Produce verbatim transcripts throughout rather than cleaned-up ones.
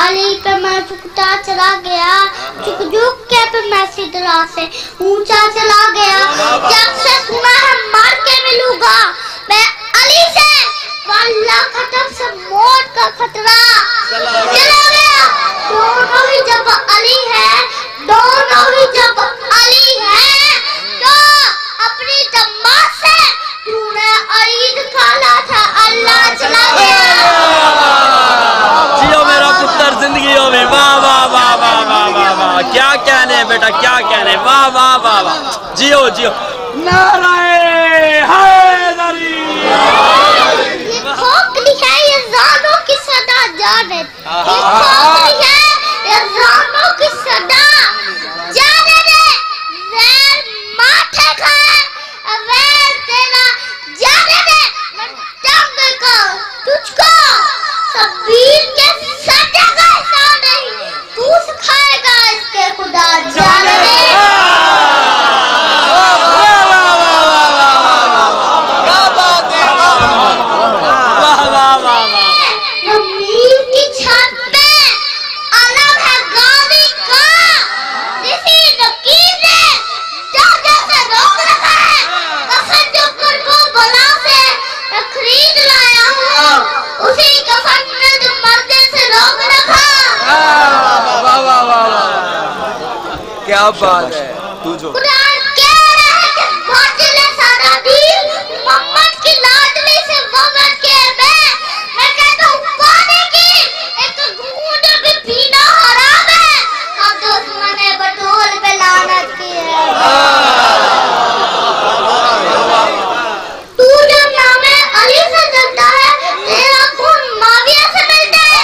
अली पे मैं झुकता चला गया, झुक झुक के पे मैं सिदरा से ऊंचा चला गया। जब से सुना है मार के मिलूंगा मैं अली से, अल्लाह खत्म से मौत का खतरा चला गया। दोनों ही जब अली है, दोनों ही जब अली है, तो अपनी जमात से तूने ईद खाला था, अल्लाह चला गया। जियो मेरा पुत्र जिंदगियों में, वाह वाह वाह वाह वाह वाह वाह, क्या कहने बेटा, क्या कहने, वाह वाह वाह वाह, जियो जियो। नाराए हैदरी। ये खोखली है, ये जानों की सदा जाने, ये खोखली है, ये जानों की सदा जाने दे। वैर माथे खाए, वैर तेरा जाने दे। मैं जंग को तुझको सबीर के सटे का एहसान नहीं, तू सिखाएगा इसके खुदा जाने दे। क्या बात है, तू जो कुरान कह रहा है कि बातिल है सारा दीन, मोहम्मद की लाडली से वफा के मैं मैं कहता हूँ पानी की एक घूंट भी पीना हराम है। अब दुश्मन ने बटोल पे लानत की है। तू जब नामे अली से जलता है, तेरा खून माविया से मिलता है।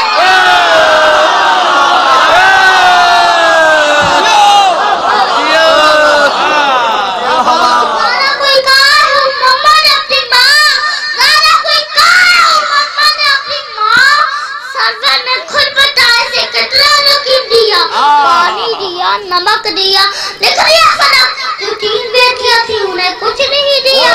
पानी दिया, नमक दिया, लेकिन ये सनम जो तीन बेटियां थी उन्हें कुछ नहीं दिया।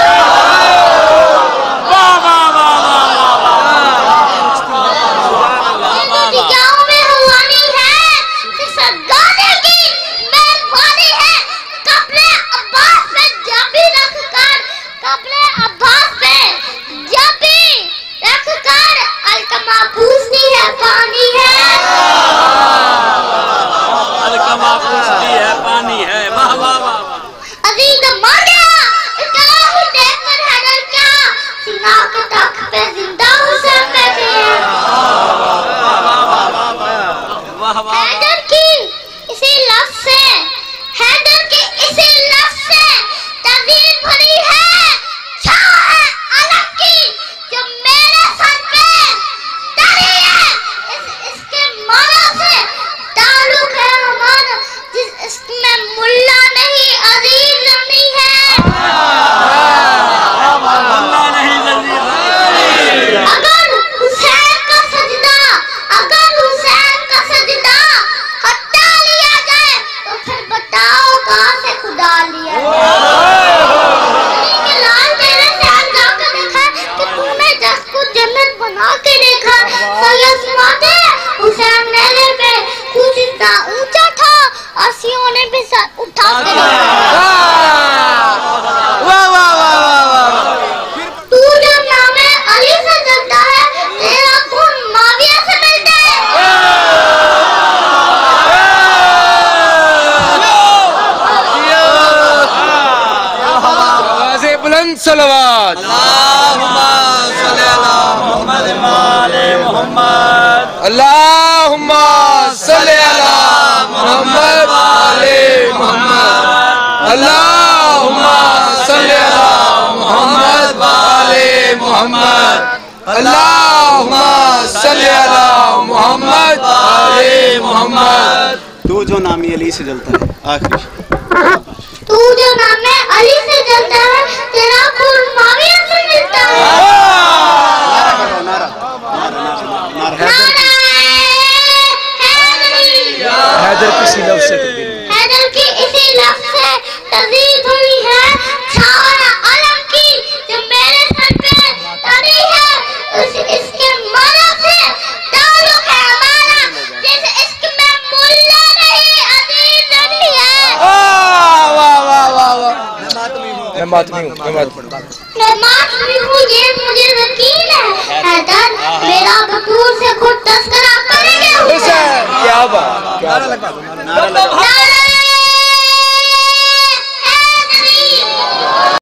दुनियाओं में हुआनी है, गाने की मेहरबानी है। कपड़े अब्बास पे जब भी रख कर, कपड़े अब्बास पे जब भी रख कर, अलकमा पूछती है पानी है, अलकमा पूछती है पानी है। वाह वाह वाह। अजीज मर गया, इतना ही देखकर हैदर क्या सीना के तख्त पे जिंदा हुसैन बैठे हैं। हैदर की इसी लफ्ज से, हैदर की इसी लफ्ज से तज़ीम भरी है, छाव है अलग की जो मेरे सर पे डरी है। इस इसके माना से ताल्लुक है हमारा, जिस इसमें मुल्ला नहीं अजीज नहीं है। मुल्ला नहीं जंजीर। अगर हुसैन का सजदा, अगर हुसैन का सजदा हटा लिया जाए तो फिर बताओ कहाँ से खुदा लिया जाए। अली के लाल तेरे से आजा कर देखा कि तूने जस को जन्नत बना के देखा। सैयद फरमाते हुसैन मेले पे कुछ इतना ऊंचा था, अस्सियों ने भी सर उठा के देखा। वाह वाह वाह वाह। तू जब नामे अली से जलता है, तेरा खून माविया से मिलता है। आवाज़े बुलंद सलवात। अल्लाहुम्मा सल्ली अला मुहम्मद व आले मुहम्मद। अल्लाहुम्मा सल्ली अला मुहम्मद व आले मुहम्मद। अल्लाहुम्मा सल्ली अला मुहम्मद व आले मुहम्मद। अल्लाहुम्मा सल्ली अला मुहम्मद व आले मुहम्मद। तू जो नामी अली से जलता है, आखिरी तू जो नामे अली से जलता है, तेरा खून माविया से मिलता है। नारा नारा हैदर किसी लफ्ज़ से, हैदर की इसी लफ्ज़ से तज़ीम हुई है, छाव अलम की जो मेरे सर पे डरी है। उस इसके माना से ताल्लुक है हमारा, जैसे मातमी हूँ, मैं मातमी मैं मातमी हूँ, ये मुझे यकीन है। हैदर, मेरा बतूर से खुद तस्करा करेंगे। क्या बात, क्या बात। नारे